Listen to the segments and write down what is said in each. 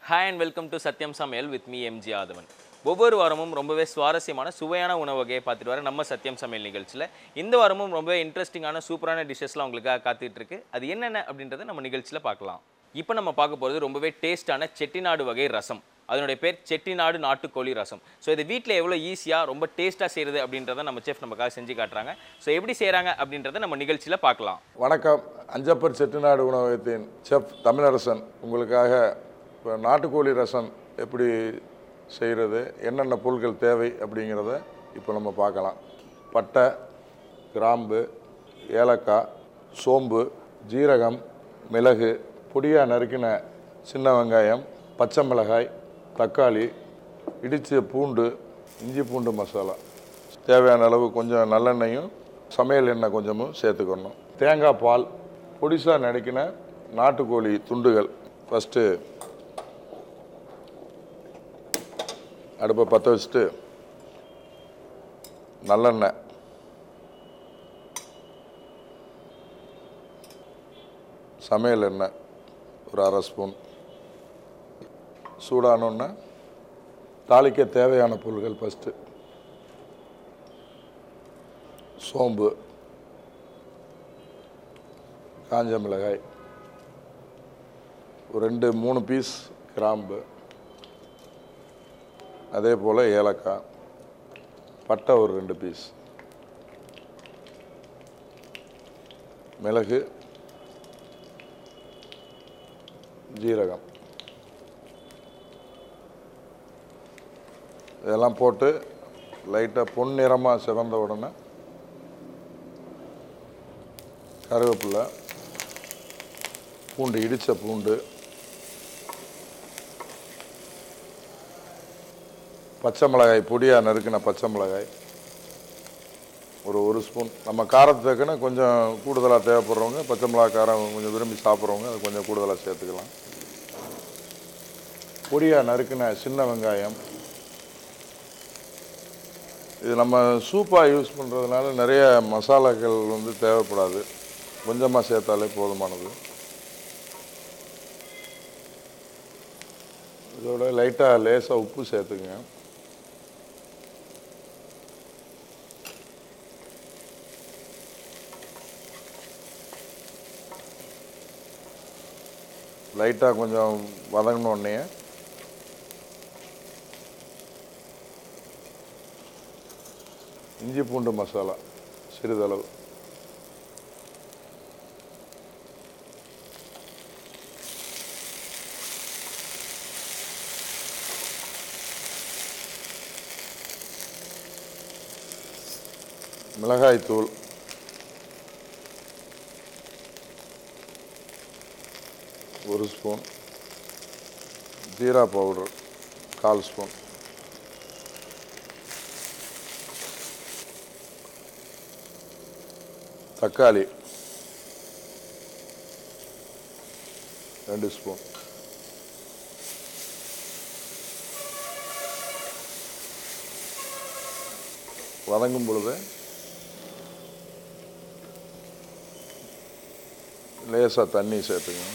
Hi and welcome to Satyam Samayal with me MG Adhavan. ஒவ்வொரு வாரமும் ரொம்பவே சுவாரஸ்யமான சுவையான உணவு வகையை பார்த்துட்டு வர நம்ம சத்யம் சமையல் நிகழ்ச்சியில் இந்த வாரமும் ரொம்பவே இன்ட்ரெஸ்டிங்கான சூப்பரான டிஷ்ஷஸ்லாம் உங்களுக்காக காத்துட்டு இருக்கு. அது என்னென்ன அப்படின்றத நம்ம நிகழ்ச்சியில் பார்க்கலாம். இப்போ நம்ம பார்க்க போகிறது ரொம்பவே டேஸ்டான செட்டிநாடு வகை ரசம். அதனுடைய பேர் செட்டிநாடு நாட்டுக்கோழி ரசம். ஸோ இது வீட்டில் எவ்வளோ ஈஸியாக ரொம்ப டேஸ்ட்டாக செய்கிறது அப்படின்றத நம்ம செஃப் நமக்காக செஞ்சு காட்டுறாங்க. ஸோ எப்படி செய்கிறாங்க அப்படின்றத நம்ம நிகழ்ச்சியில் பார்க்கலாம். வணக்கம். அஞ்சப்பர் செட்டிநாடு உணவகத்தின் செஃப் தமிழரசன் உங்களுக்காக இப்போ நாட்டுக்கோழி ரசம் எப்படி செய்கிறது, என்னென்ன பொருட்கள் தேவை அப்படிங்கிறத இப்போ நம்ம பார்க்கலாம். பட்டை, கிராம்பு, ஏலக்காய், சோம்பு, ஜீரகம், மிளகு, பொடியாக நறுக்கின சின்ன வெங்காயம், பச்சை மிளகாய், தக்காளி, இடித்த பூண்டு, இஞ்சி பூண்டு மசாலா, தேவையான அளவு கொஞ்சம் நல்லெண்ணெயும் சமையல் எண்ணெய் கொஞ்சமும் சேர்த்துக்கணும். தேங்காய் பால், பொடிசாக நறுக்கின நாட்டுக்கோழி துண்டுகள். ஃபஸ்ட்டு அடுப்பை பற்ற வச்சுட்டு நல்லெண்ணெய், சமையல் எண்ணெய் ஒரு அரை ஸ்பூன் சூடானோன்னா தாளிக்க தேவையான பொருட்கள். ஃபஸ்ட்டு சோம்பு, காஞ்ச மிளகாய், ஒரு 2-3 பீஸ் கிராம்பு, அதே போல் ஏலக்காய், பட்டை ஒரு 2 பீஸ், மிளகு, ஜீரகம், இதெல்லாம் போட்டு லைட்டாக பொன்னிறமாக சிவந்த உடனே கருவேப்பிலை, பூண்டு, இடித்த பூண்டு, பச்சை மிளகாய், பொடியாக நறுக்கின பச்சை மிளகாய் ஒரு ஸ்பூன். நம்ம காரத்துக்குன்னு கொஞ்சம் கூடுதலாக தேவைப்படுறவங்க, பச்சை மிளகாய் காரம் கொஞ்சம் விரும்பி சாப்பிட்றவங்க அது கொஞ்சம் கூடுதலாக சேர்த்துக்கலாம். பொடியாக நறுக்கின சின்ன வெங்காயம். இது நம்ம சூப்பாக யூஸ் பண்ணுறதுனால நிறைய மசாலாக்கள் தேவைப்படாது, கொஞ்சமாக சேர்த்தாலே போதுமானது. இதோட லைட்டாக லேசாக உப்பு சேர்த்துக்குங்க. லைட்டாக கொஞ்சம் வதங்கினோடனே இஞ்சி பூண்டு மசாலா சிறிதளவு, மிளகாய்த்தூள், ஒரு ஸ்பூன், ஜீரா பவுடர் 1/4 ஸ்பூன், தக்காளி 2 ஸ்பூன், வதங்கும் பொழுது லேசாக தண்ணி சேர்த்துக்கணும்.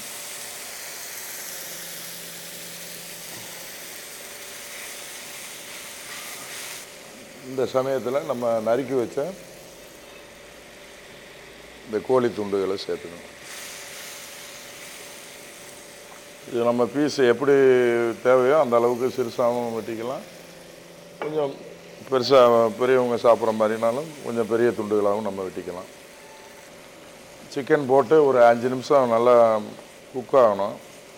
இந்த சமயத்தில் நம்ம நறுக்கி வச்ச இந்த கோழி துண்டுகளை சேர்த்துக்கணும். இது நம்ம பீஸ் எப்படி தேவையோ அந்த அளவுக்கு சிறுசாகவும் வெட்டிக்கலாம், கொஞ்சம் பெருசாக பெரியவங்க சாப்பிட்ற மாதிரினாலும் கொஞ்சம் பெரிய துண்டுகளாகவும் நம்ம வெட்டிக்கலாம். சிக்கன் போட்டு ஒரு 5 நிமிஷம் நல்லா குக் ஆகணும்.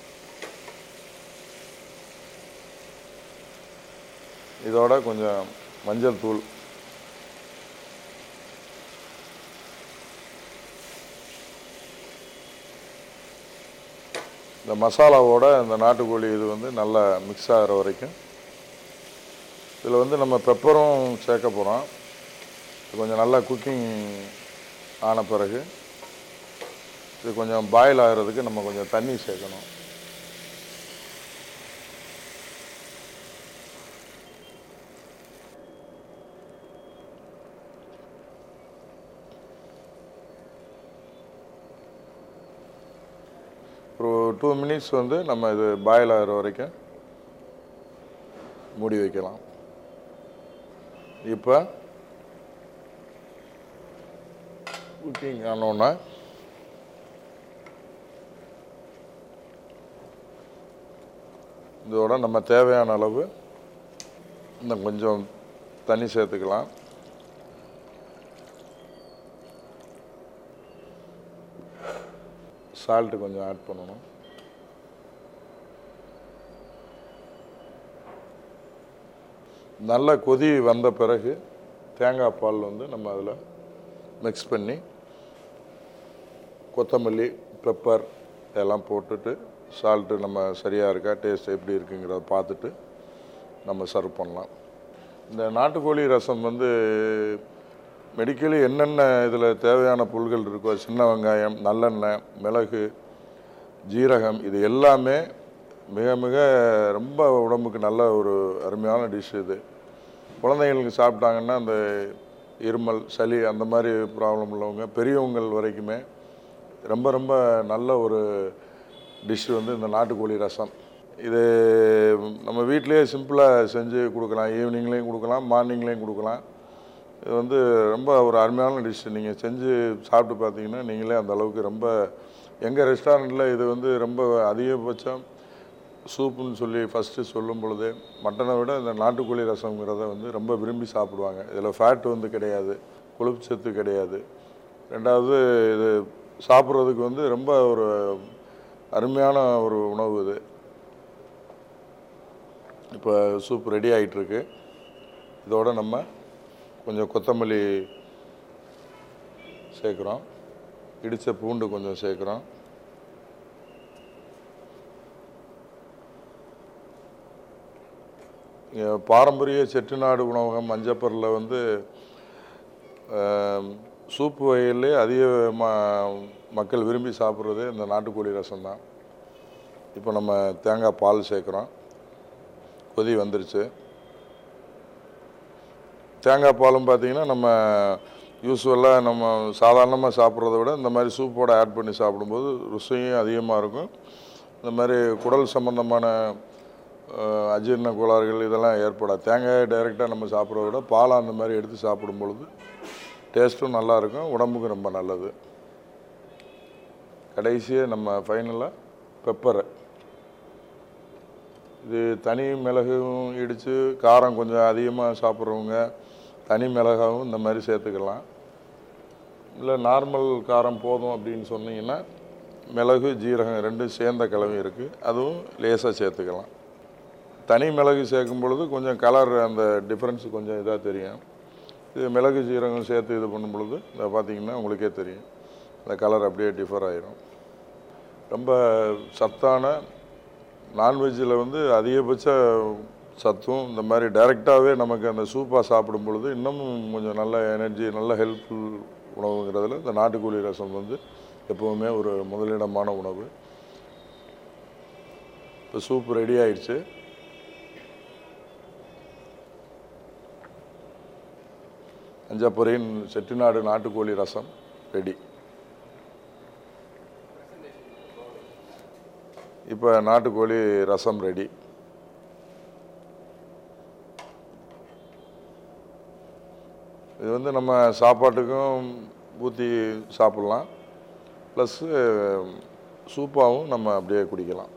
இதோட கொஞ்சம் மஞ்சள் தூள், இந்த மசாலாவோட இந்த நாட்டுக்கோழி இது நல்லா மிக்ஸ் ஆகிற வரைக்கும். இதில் நம்ம பெப்பரும் சேர்க்க போகிறோம். கொஞ்சம் நல்லா குக்கிங் ஆன பிறகு இது கொஞ்சம் பாயில் ஆகிறதுக்கு நம்ம கொஞ்சம் தண்ணி சேர்க்கணும். ஒரு 2 மினிட்ஸ் நம்ம இது பாயில் ஆகிற வரைக்கும் மூடி வைக்கலாம். இப்போ குக்கிங் ஆனோன்னா இதோட நம்ம தேவையான அளவு இன்னும் கொஞ்சம் தண்ணி சேர்த்துக்கலாம். சால்ட்டு கொஞ்சம் ஆட் பண்ணணும். நல்ல கொதி வந்த பிறகு தேங்காய் பால் வந்து நம்ம அதில் மிக்ஸ் பண்ணி கொத்தமல்லி, பெப்பர் இதெல்லாம் போட்டுட்டு சால்ட்டு நம்ம சரியாக இருக்கா, டேஸ்ட் எப்படி இருக்குங்கிறத பார்த்துட்டு நம்ம சர்வ் பண்ணலாம். இந்த நாட்டுக்கோழி ரசம் வந்து மெடிக்கலி என்னென்ன இதில் தேவையான பொருட்கள் இருக்கோ, சின்ன வெங்காயம், நல்லெண்ணெய், மிளகு, ஜீரகம், இது எல்லாமே மிக மிக ரொம்ப உடம்புக்கு நல்ல ஒரு அருமையான டிஷ் இது. குழந்தைங்களுக்கு சாப்பிட்டாங்கன்னா அந்த இருமல், சளி அந்த மாதிரி ப்ராப்ளம் உள்ளவங்க, பெரியவங்கள் வரைக்குமே ரொம்ப ரொம்ப நல்ல ஒரு டிஷ் வந்து இந்த நாட்டுக்கோழி ரசம். இது நம்ம வீட்டிலேயே சிம்பிளாக செஞ்சு கொடுக்கலாம். ஈவினிங்லேயும் கொடுக்கலாம், மார்னிங்லேயும் கொடுக்கலாம். இது வந்து ரொம்ப ஒரு அருமையான டிஷ். நீங்கள் செஞ்சு சாப்பிட்டு பார்த்தீங்கன்னா நீங்களே அந்த அளவுக்கு ரொம்ப எங்கள் ரெஸ்டாரண்ட்டில் இது வந்து ரொம்ப அதிகபட்சம் சூப்புன்னு சொல்லி ஃபஸ்ட்டு சொல்லும் பொழுதே மட்டனை விட இந்த நாட்டுக்கோழி ரசம்ங்கிறத வந்து ரொம்ப விரும்பி சாப்பிடுவாங்க. இதில் ஃபேட் வந்து கிடையாது, கொழுப்பு சத்து கிடையாது. ரெண்டாவது இது சாப்பிட்றதுக்கு வந்து ரொம்ப ஒரு அருமையான ஒரு உணவு இது. இப்போ சூப் ரெடி ஆகிட்டுருக்கு. இதோட நம்ம கொஞ்சம் கொத்தமல்லி சேர்க்குறோம், இடித்த பூண்டு கொஞ்சம் சேர்க்குறோம். பாரம்பரிய செட்டிநாடு உணவகம் மஞ்சப்பரில் வந்து சூப்பு வகையிலே அதிக மக்கள் விரும்பி சாப்பிட்றது இந்த நாட்டுக்கோழி ரசம் தான். இப்போ நம்ம தேங்காய் பால் சேர்க்குறோம். கொதி வந்துருச்சு. தேங்காய் பாலும் பார்த்திங்கன்னா நம்ம யூஸ்வலாக நம்ம சாதாரணமாக சாப்பிட்றத விட இந்த மாதிரி சூப்போடு ஆட் பண்ணி சாப்பிடும்போது ருசியும் அதிகமாக இருக்கும். இந்த மாதிரி குடல் சம்பந்தமான அஜீரண கோளாறுகள் இதெல்லாம் ஏற்படாது. தேங்காயை டைரெக்டாக நம்ம சாப்பிட்றத விட பாலை அந்த மாதிரி எடுத்து சாப்பிடும் பொழுது டேஸ்ட்டும் நல்லாயிருக்கும், உடம்புக்கும் ரொம்ப நல்லது. கடைசியாக நம்ம ஃபைனலாக பெப்பரை, இது தனி மிளகும் இடித்து காரம் கொஞ்சம் அதிகமாக சாப்பிட்றவங்க தனி மிளகாவும் இந்த மாதிரி சேர்த்துக்கலாம். இல்லை நார்மல் காரம் போதும் அப்படின்னு சொன்னீங்கன்னா மிளகு, ஜீரகம் ரெண்டும் சேர்ந்த கலவையும் இருக்குது, அதுவும் லேசாக சேர்த்துக்கலாம். தனி மிளகு சேர்க்கும் பொழுது கொஞ்சம் கலர் அந்த டிஃப்ரென்ஸ் கொஞ்சம் இதாக தெரியும். இது மிளகு, ஜீரகம் சேர்த்து இது பண்ணும் பொழுது இதை பார்த்திங்கன்னா உங்களுக்கே தெரியும், அந்த கலர் அப்படியே டிஃபர் ஆகிரும். ரொம்ப சத்தான நான்வெஜ்ஜில் வந்து அதிகபட்ச சத்தும் இந்த மாதிரி டைரெக்டாகவே நமக்கு அந்த சூப்பாக சாப்பிடும் பொழுது இன்னமும் கொஞ்சம் நல்ல எனர்ஜி, நல்ல ஹெல்ப்ஃபுல் உணவுங்கிறதுல இந்த நாட்டுக்கோழி ரசம் வந்து எப்போவுமே ஒரு முதலிடமான உணவு. இப்போ சூப் ரெடி ஆயிடுச்சு. மஞ்சப்பரின் செட்டிநாடு நாட்டுக்கோழி ரசம் ரெடி. இப்போ நாட்டுக்கோழி ரசம் ரெடி. இது வந்து நம்ம சாப்பாட்டுக்கும் ஊற்றி சாப்பிட்லாம், ப்ளஸ்ஸு சூப்பாகவும் நம்ம அப்படியே குடிக்கலாம்.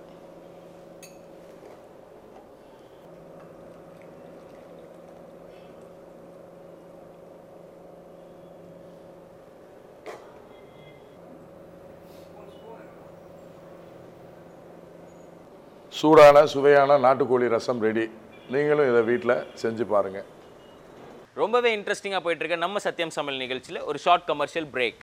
சூடான சுவையான நாட்டுக்கோழி ரசம் ரெடி. நீங்களும் இதை வீட்டில் செஞ்சு பாருங்கள். ரொம்பவே இன்ட்ரெஸ்டிங்காக போயிட்டு இருக்க நம்ம சத்தியம் சமையல் நிகழ்ச்சியில் ஒரு ஷார்ட் கமர்ஷியல் பிரேக்.